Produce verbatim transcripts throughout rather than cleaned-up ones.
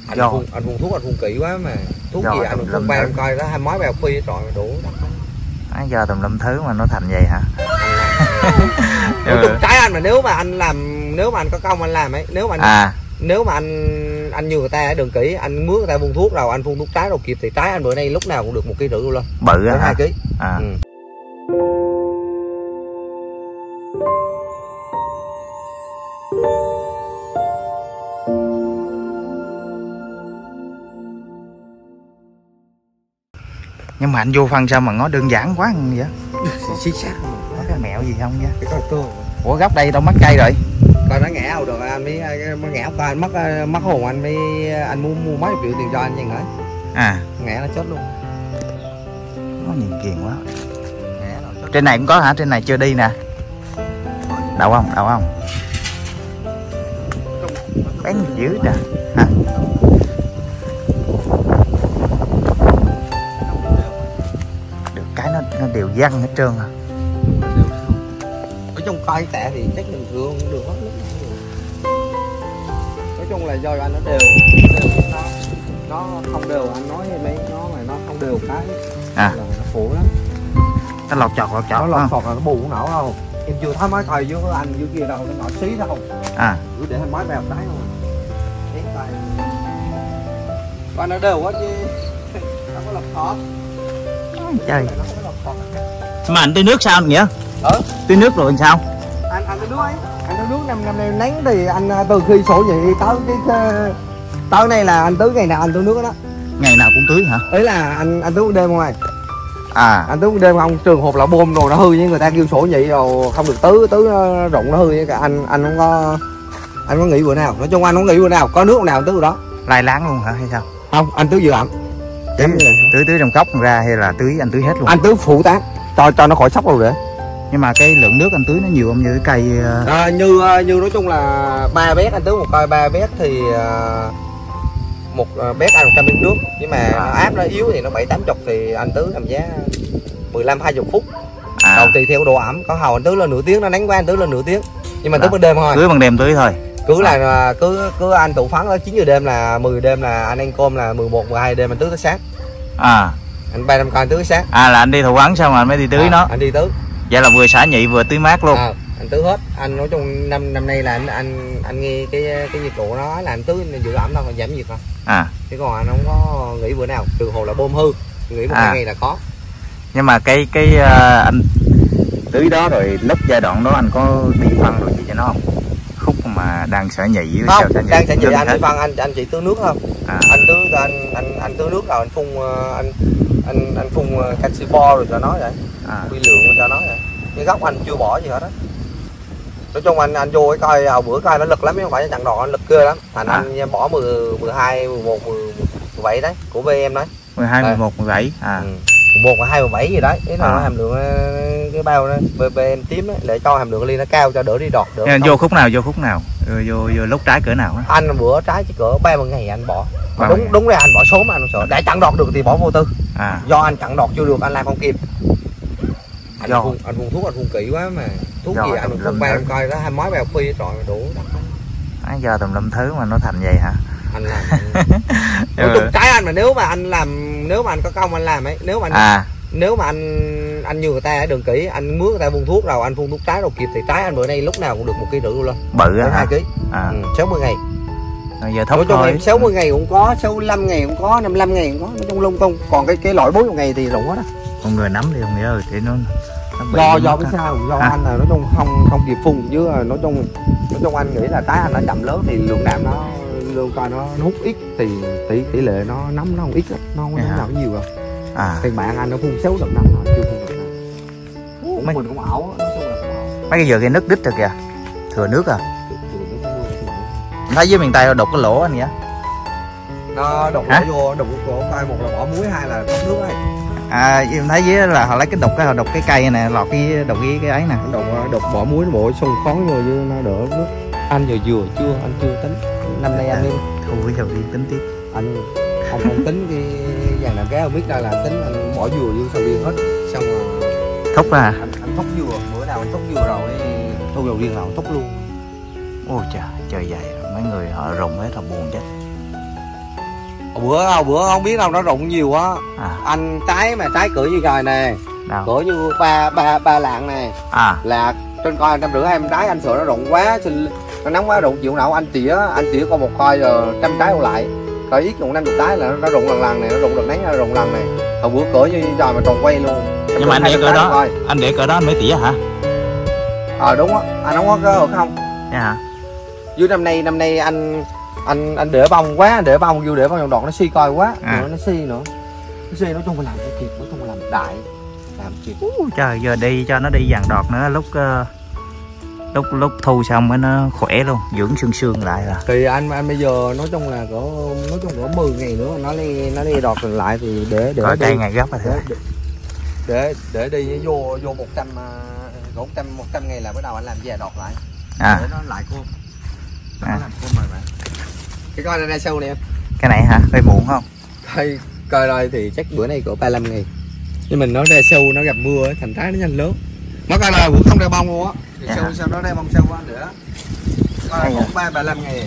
Anh do phun, anh phun thuốc, anh phun kỹ quá mà thuốc do gì anh phun ba em coi đó hai mói bèo phi trọi đủ đất. À, do tùm lum thứ mà nó thành vậy hả? Nói chung trái anh mà nếu mà anh làm, nếu mà anh có công anh làm ấy, nếu mà anh, à nếu mà anh anh như người ta ở đường kỹ, anh mướn người ta phun thuốc rồi anh phun thuốc trái rồi kịp thì trái anh bữa nay lúc nào cũng được một ký rưỡi luôn. Bự á hả? hai ký. À. Ừ. Nhưng mà anh vô phân sao mà nó đơn giản quá vậy? Chính xác. Có cái mẹo gì không nha? Cái con cưa. Ủa gốc đây đâu mất cây rồi? Coi nó ngã đâu được anh mới ngã coi anh mất mất hồn anh mới anh muốn mua mấy triệu tiền cho anh vậy hả? À. Ngã nó chết luôn. Nó nhìn kiền quá. Ngã nó chết. Trên này cũng có hả? Trên này chưa đi nè. Đậu không? Đậu không? Bén dữ nè. Hả? Được cái nó nó đều văng hết trơn à. Ở trong coi tệ thì chắc bình thường cũng được hết lắm. Nói chung là do anh nó đều, đều nó, nó không đều anh nói mấy nó mà nó không đều cái à. Là nó phụ lắm. Nó lọt chọt lọt chọt nó lọt chọt là nó bù cũng nổ không. Em chưa thấy máy coi dưới anh dưới kia đâu nó nhỏ xí đâu. À. Cứ để máy bèo trái không. Cái coi coi nó đều quá chứ. Nó có lọt chọt. Trời. Mà anh tưới nước sao anh nghĩa? Ừ. Tưới nước rồi sao? Anh anh tưới nước ấy. Anh tưới nước năm năm nay nắng thì anh từ khi sổ nhị tới cái tới này là anh tưới ngày nào anh tưới nước đó. Ngày nào cũng tưới hả? Ý là anh anh tưới đêm không này. À. Anh tưới đêm không, trường hợp là bom rồi nó hư với người ta kêu sổ nhị rồi không được tưới, tưới nó rụng nó hư với cả anh anh không có anh có nghĩ bữa nào. Nói chung anh không nghĩ bữa nào có nước nào anh tưới đó. Lai láng luôn hả hay sao? Không, anh tưới dự ẩm. Tưới, tưới tưới trong cốc ra hay là tưới anh tưới hết luôn? Anh tưới phụ tán cho cho nó khỏi sốc rồi để. Nhưng mà cái lượng nước anh tưới nó nhiều không, như cái cây à, như như nói chung là ba bét anh tưới một cây ba bét thì một bét ăn một trăm lít nước, nhưng mà nó áp nó yếu thì nó bảy tám chục thì anh tưới tầm giá mười lăm hai mươi phút. À. Đầu tùy theo độ ẩm, có hầu anh tưới lên nửa tiếng, nó nắng quá anh tưới lên nửa tiếng, nhưng mà tưới ban đêm thôi. Tưới ban đêm tưới thôi. Cứ là cứ cứ anh tụ phán đó chín giờ đêm là mười đêm là anh ăn cơm là mười một mười hai đêm anh tưới tới sáng. À. Anh ba năm coi tưới sáng. À là anh đi thụ vắng xong rồi anh mới đi tưới à, nó. Anh đi tưới. Vậy là vừa xả nhị vừa tưới mát luôn. À, anh tưới hết. Anh nói chung năm năm nay là anh anh anh nghe cái cái nhiệt độ nó là anh tưới giữ ẩm đâu, giảm nhiệt thôi. À. Chứ còn anh không có nghĩ bữa nào, trừ hồ là bơm hư, nghĩ một à. hai ngày là có. Nhưng mà cái cái uh, anh tưới đó rồi lúc giai đoạn đó anh có đi phân rồi gì cho nó không? Khúc mà đang xả nhị với không, xả nhị đang xả nhị anh đi phân, anh anh chỉ tưới nước không. À. Anh tưới anh anh anh tưới nước rồi anh phun anh anh anh phun canxi bo rồi cho nó vậy. À. Quy lượng cho nó vậy. Cái gốc anh chưa bỏ gì hết đó. Nói chung anh anh vô cái coi vào bữa coi nó lực lắm, chứ không phải chặn đòn anh lực ghê lắm. Thành à. Anh bỏ mười, mười hai, mười một, mười bảy đấy của vê em đấy. mười hai, mười một, mười bảy. À. Ừ. mười một và hai mươi bảy gì đấy. Cái nào à. Hàm lượng cái bao đó vê em tím đấy để cho hàm lượng ly nó cao cho đỡ đi đọt đỡ. Vô khúc nào vô khúc nào? Rồi vô vô lúc trái cỡ nào á? Anh bữa trái chỉ cỡ ba mươi ngày anh bỏ. Mà đúng đúng ra anh bỏ số mà anh không sợ. Để chặn đọt được thì bỏ vô tư. À. Do anh chặn đọt chưa được anh làm không kịp. Anh do phun, anh phun thuốc anh phun kỹ quá mà thuốc do gì anh phun ba em coi đó hai mói bèo phi trọi đủ đất. À, do tùm lum thứ mà nó thành vậy hả? Anh làm. Nói chung trái anh mà nếu mà anh làm, nếu mà anh có công anh làm ấy, nếu mà anh à. Nếu mà anh anh như người ta ở đường kỹ, anh mướn người ta phun thuốc rồi anh phun thuốc trái rồi kịp thì trái anh bữa nay lúc nào cũng được một ký rưỡi luôn. Bự á hả? hai ký. À. Ừ, sáu mươi ngày. Rồi giờ thóc nói chung em sáu mươi ngày cũng có, sáu mươi lăm ngày cũng có, năm mươi lăm ngày cũng có, nói chung lung tung. Còn cái cái loại bốn mươi ngày thì rụng hết á. Con người nắm đi không nghĩa ơi thì nó, nó do do cái sao do à. Anh là nói chung không không kịp phun chứ nói chung nói chung anh nghĩ là trái anh nó chậm lớn thì lượng đạm nó lượng coi nó, nó hút ít thì tỷ tỷ lệ nó nấm nó không ít, nó không à. Nào nhiều rồi. À. Thì bạn anh nó phun sáu lần năm rồi chưa phun được nào. Mấy mình cũng ảo, nói chung là cũng ảo. Mấy cái giờ cái nước đít rồi kìa, thừa nước à. Thấy với miền Tây đục cái lỗ anh vậy? Nó đục lỗ vô, đục lỗ coi một là bỏ muối, hai là thoát nước ấy. À em thấy với là họ lấy cái đục cái họ đục cái cây này lọt cái đục cái cái ấy nè. Đục đục bỏ muối nó bội xông khói vô chứ nó đỡ nước. Anh vừa vừa chưa, anh chưa tính. Năm nay anh đi. Thôi giờ đi tính tiếp. Anh không không tính cái vàng làm cái không biết ra là tính anh bỏ dừa vô sầu riêng hết. Xong rồi thúc à. Anh, anh thúc dừa, bữa nào anh thúc dừa rồi thu sầu riêng nào thúc luôn. Ôi trời, trời dày rồi mấy người họ rùng hết họ buồn chết. bữa hồi bữa không biết đâu nó rụng nhiều quá. À. Anh trái mà trái cỡ như rồi nè, cỡ như ba ba ba lạng nè. À. Là trên coi trăm rưỡi hai trăm trái, anh sợ nó rụng quá, xin nó nóng quá rụng chịu nổi, anh tỉa anh tỉa con một coi rồi trăm trái còn lại, coi ít rụng năm chục trái là nó rụng lần lần này, nó rụng lần nắng nó rụng lần này. Hồi bữa cỡ như rồi mà tròn quay luôn. Nhưng mà anh để cỡ đó, coi. anh để cỡ đó anh mới tỉa hả? Ờ à, đúng á, anh không có cơ không? Dạ hả? Dưới năm nay năm nay anh anh anh để bông quá, để bông vô để bông đọt nó suy coi quá, à. nữa nó suy nữa, nó suy nói chung phải làm cho kịp, nói chung phải làm đại, làm kịp. Uh, trời giờ đi cho nó đi dàn đọt nữa, lúc uh, lúc lúc thu xong nó khỏe luôn, dưỡng xương xương lại là. Thì anh anh bây giờ nói chung là có nói chung có mười ngày nữa nó đi nó đi đọt lại thì để để có cây ngày gấp rồi để, để để để đi vô vô một trăm một trăm một trăm ngày là bắt đầu anh làm về đọt lại, à. Để nó lại khô, nó à. Làm khô mời bạn. Cái coi này ra sâu nè em. Cái này hả? Hơi muộn không? Thôi coi đây thì chắc bữa nay cỡ ba mươi lăm ngày. Nhưng mình nó ra sâu nó gặp mưa thành trái nó nhanh lớn. Nó coi là cũng không ra bông luôn á. Thì dạ. Sâu sau đó ra bông sâu quá nữa. Coi cũng ba ba mươi lăm ngày.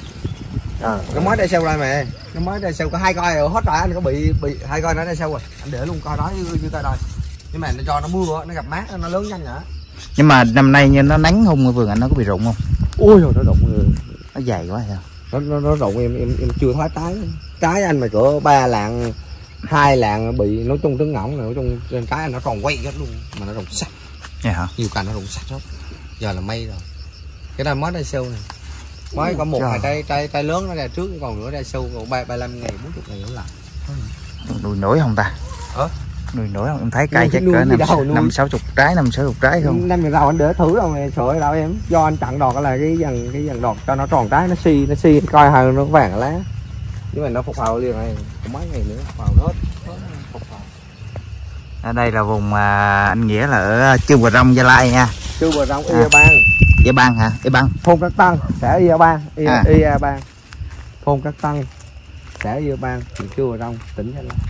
À, nó mới ra sâu đây mà. Nó mới ra sâu có hai coi rồi hết rồi, anh có bị bị hai coi nó ra sâu rồi. Anh để luôn coi đó như như coi đây. Nhưng mà nó cho nó mưa nó gặp mát nó lớn nhanh nữa. Nhưng mà năm nay như nó nắng không, vườn anh nó có bị rụng không? Ôi rồi nó rụng rồi. Nó dày quá sao? Nó nó nó rụng em em em chưa thấy trái. Trái anh mà cỡ ba lạng hai lạng bị nói chung trứng ngỗng này, nói chung trên trái anh nó còn quay hết luôn mà nó rụng sạch. Dạ hả? Nhiều cành nó rụng sạch hết. Giờ là mây rồi. Cái này mới ra sâu này. Mới có một vài trái trái trái lớn nó ra trước, còn nữa ra sâu còn ba ba mươi lăm ngày bốn mươi ngày nữa lại. Nuôi nổi không ta? Hả? Nuôi nổi không? Em thấy cây chắc cỡ năm sáu chục trái, năm sáu chục trái không? Năm ngày đầu anh để thử đâu mà sợ đâu em. Do anh chặn đọt là cái dần cái dần đọt cho nó tròn trái, nó xi nó xi coi hơn nó vàng lá. Nhưng mà nó phục hồi liền này, còn mấy ngày nữa vào nó phục hồi. Ở đây là vùng à, anh Nghĩa là ở Chư Bờ Rông, Gia Lai nha. Chư Bờ Rông, Ia Bang. Ia Bang hả? Ia Bang. Thôn Cát Tăng, xã Ia Bang, Ia, à. Ia Bang. Thôn Cát Tăng, xã Ia Bang, huyện Chư Bờ Rông, tỉnh Gia Lai.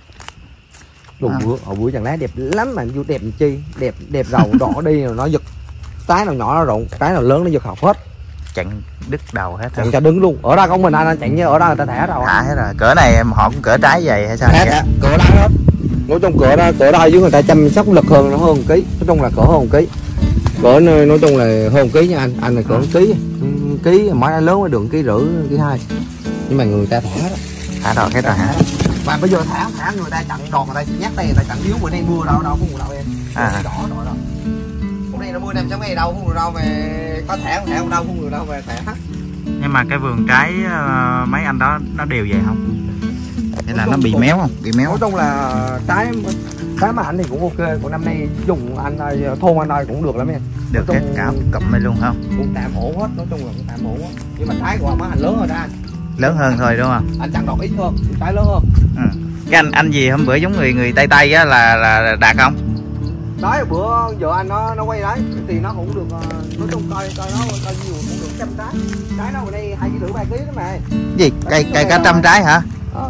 Đồ à. bữa, ở bữa chẳng lá đẹp lắm mà vô đẹp làm chi, đẹp đẹp rầu đỏ đi rồi nó giật. Trái nào nhỏ nó rụng, trái nào lớn nó giật học hết. Chặn đứt đầu hết. Chặn cho đứng luôn. Ở đây không mình anh, anh chặn như ở đây người ta thả đâu. Thả hết rồi. Cỡ này họ cũng cỡ trái vậy hay sao? Thả, thả. Cỡ đây hết. Nói chung cỡ đó, cỡ đây với người ta chăm sóc lực hơn nó hơn một ký. Nói chung là cỡ hơn một ký. Cỡ nói chung là hơn một ký nha anh. Anh là cỡ một ký. Ký mới lớn mới được ký rưỡi, ký hai. Nhưng mà người ta thả đó. Thả rồi hết rồi hả? Và bây giờ thả thả người ta chặn đọt người ta nhát tay người ta chặn yếu, bữa nay mưa đâu đâu có mưa đâu em. À. Đỏ rồi đâu. Hôm nay nó mưa năm sáu ngày đâu không được đâu mà có thả không thả không đâu không được đâu mà thả. Nhưng mà cái vườn trái uh, mấy anh đó nó đều vậy không? Hay là nó bị méo không? Bị méo. Nói chung là trái trái mà anh thì cũng ok, còn năm nay dùng anh ơi, thôn anh ơi cũng được lắm em. Được hết cả cụm này luôn không? Cũng tạm ổn hết, nói chung là cũng tạm ổn hết. Nhưng mà trái của má anh lớn rồi đó anh. Lớn hơn thôi đúng không? Anh chặn đọt ít hơn, trái lớn hơn. Ừ. Cái anh anh gì hôm bữa giống người người Tây Tây á là là đạt không? Đấy bữa vợ anh nó nó quay đấy thì nó cũng được, nói chung coi coi nó coi nhiều cũng được trăm trái. Trái nó ở đây hai ký rưỡi ba ký đó mà. Gì? Cây cây cả trăm trái hả? Ờ.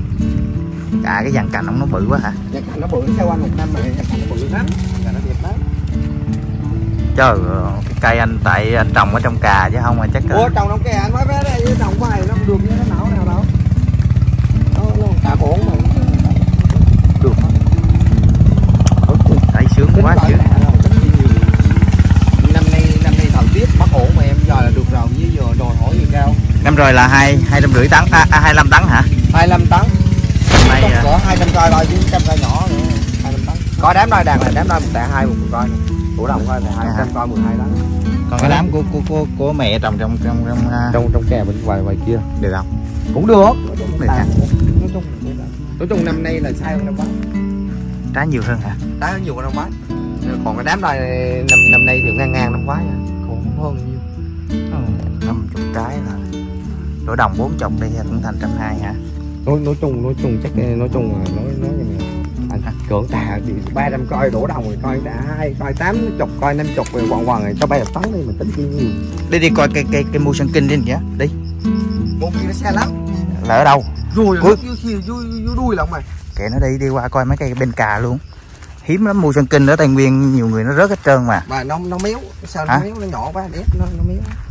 À cái dàn cành ông nó bự quá hả? Dàn cành nó bự theo anh một năm mà dàn cành nó bự lắm. Cành nó đẹp lắm. Trời ơi, cây anh tại anh trồng ở trong cà chứ không mà chắc. Ủa trồng trong cà anh mới bé đây trồng cái này nó không được như nó nào nào đâu. Nó nó tạm ổn mà. Được. Thấy sướng quá chứ. Năm nay năm nay thời tiết bất ổn mà em giờ là được rồi, với giờ đòi hỏi gì cao. Năm rồi là hai hai trăm rưỡi tấn, à, à, hai mươi lăm tấn hả? hai mươi lăm tấn. Năm nay có hai trăm coi thôi chứ trăm coi nhỏ nữa. hai mươi lăm tấn. Coi đám đôi đàn là đám đôi một tạ hai một coi này. Của đồng coi là hai trăm coi mười hai tấn. Còn cái đám của của của, của mẹ trồng trong trong trong trong trong kè bên ngoài ngoài kia được không? Cũng được. Nói chung là nói chung nói chung năm nay là sai hơn năm ngoái. Trái nhiều hơn hả? Trái nhiều hơn năm ngoái. Còn cái đám này năm năm nay thì ngang ngang năm ngoái à, còn không hơn nhiêu. năm chục trái là đổ đồng bốn chục đi cũng thành trăm hai hả? Nói nói chung nói chung chắc nói chung là nói nói như anh cưỡng tà thì ba trăm coi đổ đồng rồi coi tạ hai coi tám chục coi năm chục rồi quằn quằn rồi cho bay tấn đi mình tính chi nhiều. Đi đi coi cây cây cây mua sân kinh đi kìa đi. Một kia nó xa lắm. Là ở đâu? Rồi cuối dưới đuôi lắm mà. Kệ nó đi đi qua coi mấy cây bên cà luôn. Hiếm lắm mua sân kinh ở Tây Nguyên nhiều người nó rớt hết trơn mà. Mà nó nó méo, sao nó méo nó nhỏ quá đẹp nó nó méo.